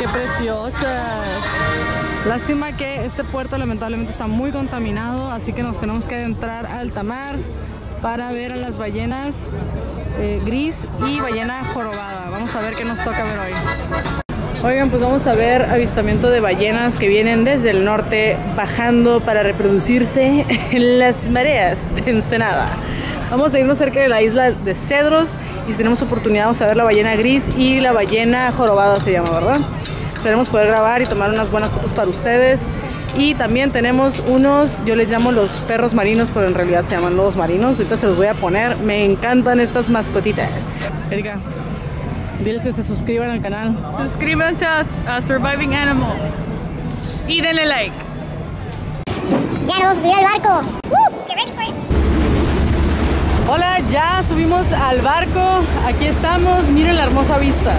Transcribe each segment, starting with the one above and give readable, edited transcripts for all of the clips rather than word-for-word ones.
preciosas! Lástima que este puerto lamentablemente está muy contaminado, así que nos tenemos que adentrar a alta mar para ver a las ballenas gris y ballena jorobada. Vamos a ver qué nos toca ver hoy. Oigan, pues vamos a ver avistamiento de ballenas que vienen desde el norte bajando para reproducirse en las mareas de Ensenada. Vamos a irnos cerca de la isla de Cedros y si tenemos oportunidad vamos a ver la ballena gris y la ballena jorobada se llama, ¿verdad? Esperemos poder grabar y tomar unas buenas fotos para ustedes. Y también tenemos unos, yo les llamo los perros marinos, pero en realidad se llaman lobos marinos. Ahorita se los voy a poner. Me encantan estas mascotitas. Erika, diles que se suscriban al canal. Suscríbanse a Surviving Animal. Y denle like. Ya nos vamos a subir al barco. Get ready for it. Hola, ya subimos al barco. Aquí estamos. Miren la hermosa vista.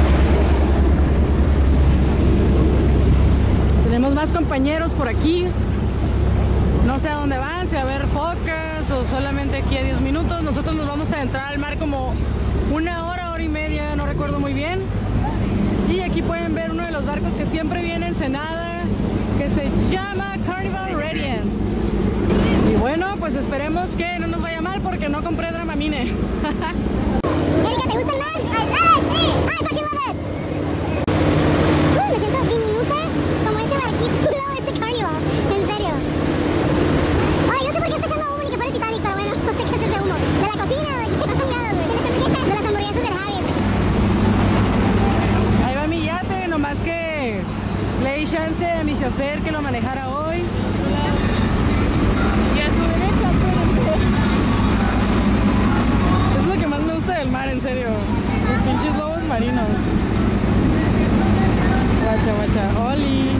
Tenemos más compañeros por aquí. No sé a dónde van, si a ver focas o solamente aquí a 10 minutos. Nosotros nos vamos a entrar al mar como una hora, hora y media, no recuerdo muy bien. Y aquí pueden ver uno de los barcos que siempre viene en Ensenada, que se llama Carnival Radiance. Y bueno, pues esperemos que no nos vaya mal porque no compré Dramamine. Erika, ¿te gusta el mar? ¡Sí! ¡I fucking love it! Me siento diminuta como ese barquito ese Carnival. En serio. Ay, no sé por qué está echando humo ni que fuera el Titanic, pero bueno, no sé qué es ese humo. ¿De la cocina o de qué está chongado, güey? De las hamburguesas del Javier. Ahí va mi yate, nomás que le di chance a mi chofer que lo manejara hoy. Y a su derecha, Es lo que más me gusta del mar, en serio. Los pinches lobos marinos. Guacha, guacha. Oli.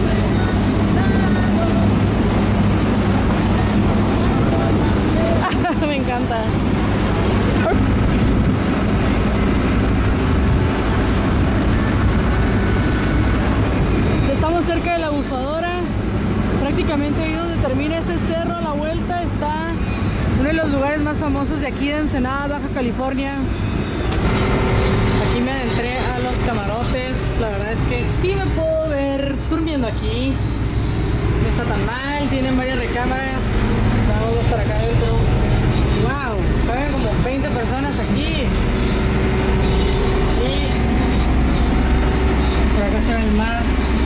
Me encanta. Estamos cerca de la bufadora. Prácticamente ahí donde termina ese cerro a la vuelta está uno de los lugares más famosos de aquí de Ensenada, Baja California. Aquí me adentré a los camarotes. La verdad es que sí me puedo ver durmiendo aquí. No está tan mal, tienen varias recámaras. Vamos dos para acá adentro. Wow, caben como 20 personas aquí. Y por acá se ve el mar.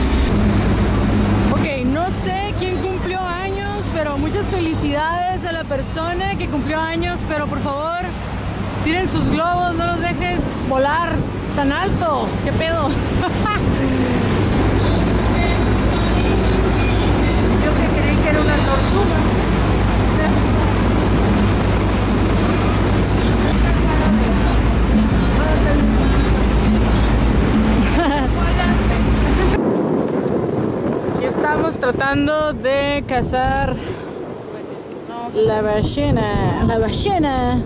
Ok, no sé quién cumplió años, pero muchas felicidades a la persona que cumplió años, pero por favor, tiren sus globos, no los dejen volar tan alto. ¿Qué pedo? yo que creí que era una tortuga. Aquí estamos tratando de cazar la ballena. La ballena.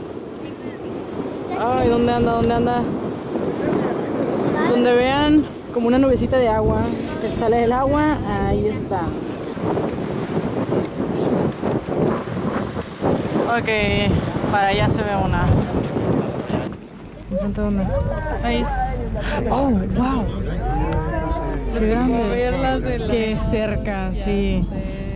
Ay, ¿dónde anda? ¿Dónde anda? Donde vean como una nubecita de agua que sale del agua, ahí está. Ok, para allá se ve una. ¿Enfrente dónde? Ahí. Oh, wow. Qué Verlas de grande. la- Qué cerca, sí.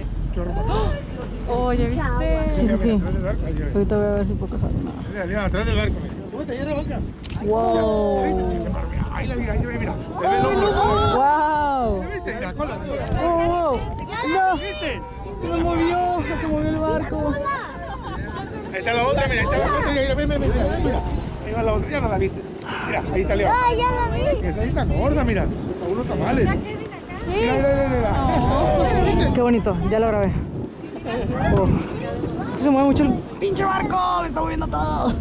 Oh, ¿ya viste? Sí, sí, sí. Ahorita voy a ver si puedo cazar una. Mira, atrás del barco. ¿Cómo te llena la boca? Wow. Ahí la mira, ahí mira. Se ve el hombro. Wow. ¿Ya viste? Mira, cola. Oh, no. ¿Viste? Se me movió el barco. Ahí está la otra, mira, ahí está la otra. Mira, mira. Ahí va la otra, ya no la viste. Mira, ahí salió. ¡Ay, ya la vi! Esa ahí está gorda, mira. Para unos tamales. Mira. Qué bonito, ya lo grabé. Oh. Es que se mueve mucho el pinche barco, me está moviendo todo.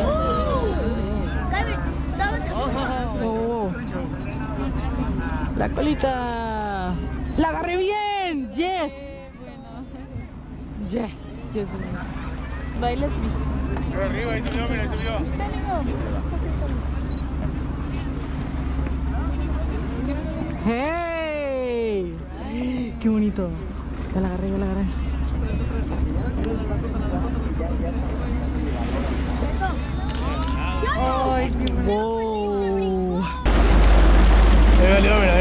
Oh. La colita. La agarré bien. Yes. Yes. Yes. Bailes. Pero arriba, ahí subió, mira, ahí subió. ¡Hey! ¡Qué bonito! Ya la agarré, ya la agarré. Ay, qué ¡Wow! Ahí va, mira.